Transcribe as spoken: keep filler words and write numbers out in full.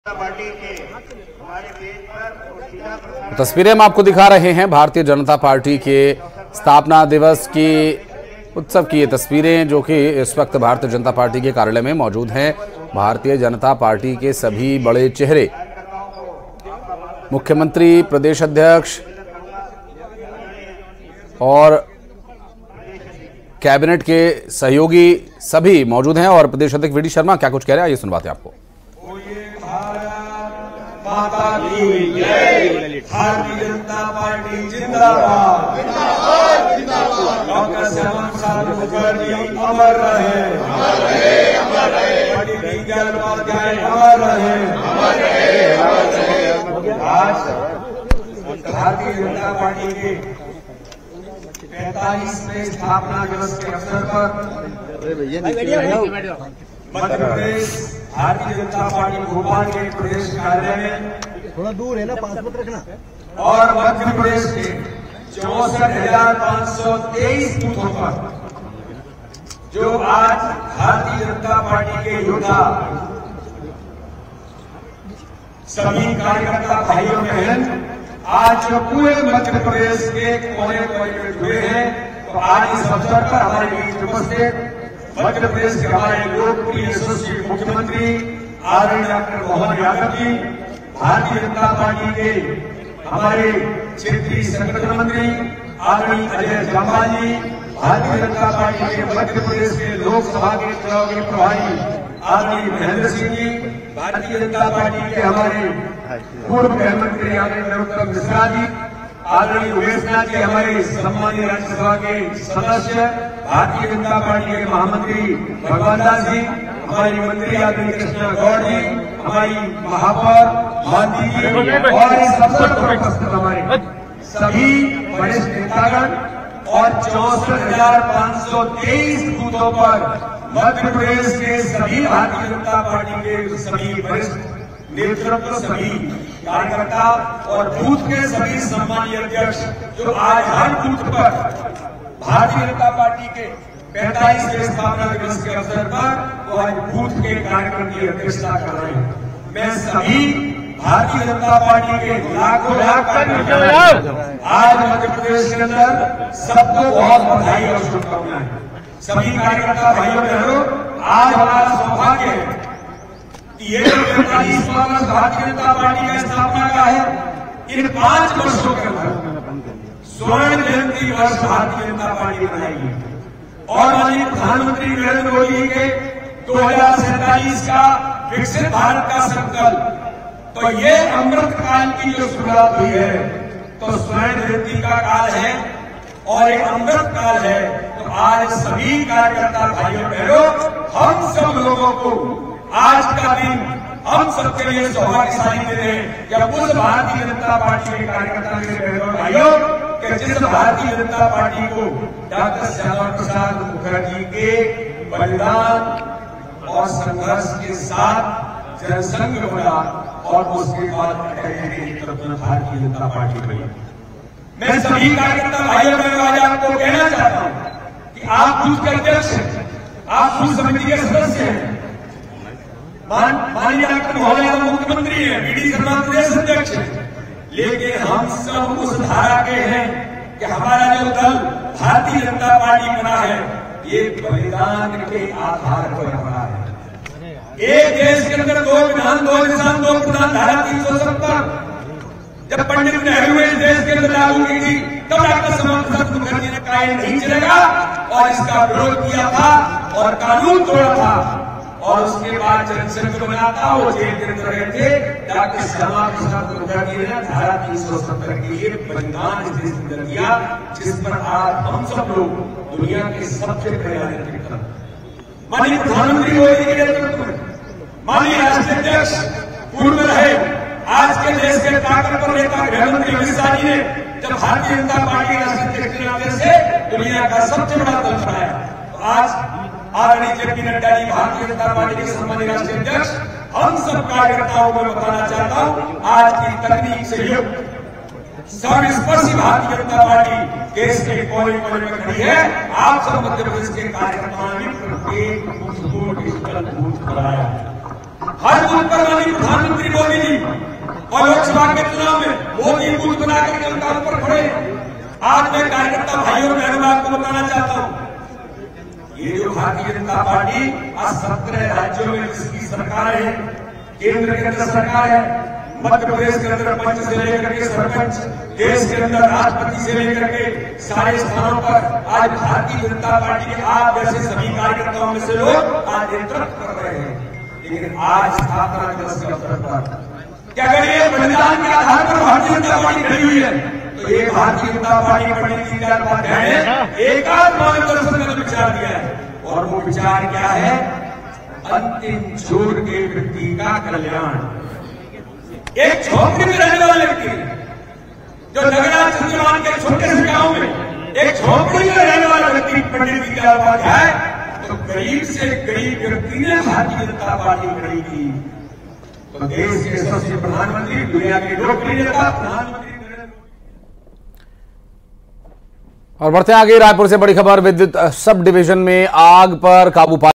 तस्वीरें हम आपको दिखा रहे हैं भारतीय जनता पार्टी के स्थापना दिवस की उत्सव की ये तस्वीरें जो कि इस वक्त भारतीय जनता पार्टी के कार्यालय में मौजूद हैं। भारतीय जनता पार्टी के सभी बड़े चेहरे, मुख्यमंत्री, प्रदेश अध्यक्ष और कैबिनेट के सहयोगी सभी मौजूद हैं। और प्रदेश अध्यक्ष वी डी शर्मा क्या कुछ कह रहे हैं, ये सुनवाते हैं आपको। माता की जय, भारतीय जनता पार्टी जिंदाबाद, जिंदाबाद, जिंदाबाद। डॉक्टर श्यामा प्रसाद मुखर्जी अमर रहे, अमर रहे, अमर रहे। पंडित दीनदयाल उपाध्याय अमर रहे, अमर रहे, अमर रहे। आज भारतीय जनता पार्टी के पैंतालीसवें स्थापना दिवस के अवसर पर मध्य प्रदेश भारतीय जनता पार्टी भोपाल के प्रदेश कार्यालय में थोड़ा दूर है ना, पांच मिनट रखना। और मध्य प्रदेश के चौसठ हजार पांच सौ तेईस बूथों पर जो आज भारतीय जनता पार्टी के योद्धा सभी कार्यकर्ता भाइयों बहन आज जो पूरे मध्य प्रदेश के कोने कोने में जुड़े हैं, तो आज इस अवसर पर हमारे बीच उपस्थित मध्य प्रदेश के हमारे लोकप्रिय यशस्वी मुख्यमंत्री आदरणीय डॉक्टर मोहन यादव जी, भारतीय जनता पार्टी के हमारे क्षेत्रीय संगठन मंत्री आदरणीय अजय जामा जी, भारतीय जनता पार्टी के मध्य प्रदेश के लोकसभा के चुनाव के प्रभारी आदरणीय महेंद्र सिंह जी, भारतीय जनता पार्टी के हमारे पूर्व गृह मंत्री आदरणीय नरोत्तम मिश्रा जी, आदरणीय उमेश नाथ जी, हमारे सम्मानीय राज्यसभा के सदस्य, भारतीय जनता पार्टी के महामंत्री भगवान दास जी, हमारी मंत्री आदरणीय कृष्णा गौड़ जी, हमारी महापौर मालती जी, और इस अवसर पर उपस्थित हमारे सभी वरिष्ठ नेतागण और चौसठ हजार पांच सौ तेईस बूथों पर मध्य प्रदेश के सभी भारतीय जनता पार्टी के सभी वरिष्ठ नेतृत्व, सभी कार्यकर्ता और बूथ के सभी सम्मानीय अध्यक्ष जो आज हर बूथ पर भारतीय जनता पार्टी के पैंतालीसवें स्थापना दिवस के अवसर पर वो आज बूथ के कार्यक्रम की अध्यक्षता कर रहे हैं। मैं सभी भारतीय जनता पार्टी के लाखों लाख कार्यकर्ता आज मध्य प्रदेश के अंदर सबको बहुत बधाई और शुभकामनाएं। सभी कार्यकर्ता भाइयों बहनों, आज हमारा सौभाग्य है ये जो पैंतालीसवां वर्ष भारतीय जनता पार्टी का स्थापना का है, इन पांच वर्षों के अंदर स्वर्ण जयंती वर्ष भारतीय जनता पार्टी मनाएगी। और माननीय प्रधानमंत्री नरेंद्र मोदी के दो हजार सैंतालीस का विकसित भारत का संकल्प, तो ये अमृत काल की जो शुरुआत हुई है, तो स्वर्ण जयंती का काल है और एक अमृत काल है। तो आज सभी कार्यकर्ता भाइयों बहनों, हम सब लोगों को आज का दिन हम सबके लिए सौभाग्यशाली दिन है कि अब उस भारतीय जनता पार्टी के कार्यकर्ता मेरे बहनों भाइयों कि जिस भारतीय जनता पार्टी को डॉक्टर श्यामा प्रसाद मुखर्जी के बलिदान और संघर्ष के साथ जनसंघ बना और उसके बाद भारतीय जनता पार्टी बनी। मैं सभी कार्यकर्ता भाइयों बहनों आज आपको कहना चाहता हूं कि आप बूथ के अध्यक्ष हैं, आप बूथ समिति के सदस्य हैं, माननीय डॉक्टर मोहन यादव मुख्यमंत्री है, वी डी शर्मा प्रदेश अध्यक्ष है, लेकिन हम सब उस धारा के हैं कि हमारा जो दल भारतीय जनता पार्टी बना है, ये बलिदान के आधार पर बना है। एक देश के अंदर दो विधान, दो किसान, दो प्रधान धारा तीन सौ सत्तर जब पंडित नेहरू इस देश के अंदर लागू की थी, तब डॉक्टर श्यामा प्रसाद मुखर्जी ने कहा नहीं चलेगा और इसका विरोध किया था और कानून तोड़ा था। और उसके बाद जनसंघ बना था, वो जेल के अंदर रहे थे। डॉक्टर श्यामा प्रसाद मुखर्जी ने धारा तीन सौ सत्तर के लिए बलिदान इस देश में किया, जिस पर आज हम सब लोग दुनिया के सबसे बड़े नागरिक माननीय प्रधानमंत्री मोदी के नेतृत्व में, माननीय राष्ट्रीय अध्यक्ष पूर्व रहे, आज के देश के ताकतवर नेता गृहमंत्री अमित शाह जी ने जब भारतीय जनता पार्टी राष्ट्रीय अध्यक्ष के नाते से दुनिया का सबसे बड़ा दल बनाया, तो आज आदरणीय J P Nadda ji, Bharatiya Janata party के सम्मानित राष्ट्रीय अध्यक्ष, हम सब कार्यकर्ताओं को बताना चाहता हूं, आज की तकनीक से युक्त सर्वस्पर्शी भारतीय जनता पार्टी देश के कोने कोने में खड़ी है। आप सब मध्य प्रदेश के कार्यकर्ताओं ने प्रत्येक बूथ को डिजिटल बूथ बनाया। हर बूथ पर माननीय प्रधानमंत्री मोदी जी और लोकसभा के चुनाव में मोदी बूथ बना करके उनका ऊपर खड़े। आज मैं कार्यकर्ता भाइयों और बहनों आपको बताना चाहता हूं, ये जो भारतीय जनता पार्टी आज सत्रह राज्यों में जिसकी सरकार है, केंद्र के अंदर सरकार है, मध्य प्रदेश के अंदर पंच से लेकर के सरपंच, देश के अंदर राष्ट्रपति से लेकर के सारे स्थानों पर आज भारतीय जनता पार्टी के आप जैसे सभी कार्यकर्ताओं में से लोग आज नेतृत्व कर रहे हैं। लेकिन आज स्थापना दिवस के अवसर पर क्या अगर ये बलिदान के आधार पर भारतीय जनता पार्टी खड़ी हुई है, तो ये भारतीय जनता पार्टी पंडित दीनदयाल उपाध्याय ने एकाध मार्गदर्शन में विचार दिया है, और वो विचार क्या है? अंतिम छोर के व्यक्ति का कल्याण। एक झोपड़ी में रहने वाला व्यक्ति जो नगरा चंद्रमान के छोटे से गांव में एक झोपड़ी में रहने वाला व्यक्ति पंडित दीनदयाल उपाध्याय, तो गरीब से गरीब व्यक्ति ने भारतीय जनता पार्टी खड़ी की। तो देश के यशस्वी प्रधानमंत्री, दुनिया के लोकप्रिय नेता प्रधानमंत्री। और बढ़ते आगे, रायपुर से बड़ी खबर, विद्युत सब डिवीजन में आग पर काबू पा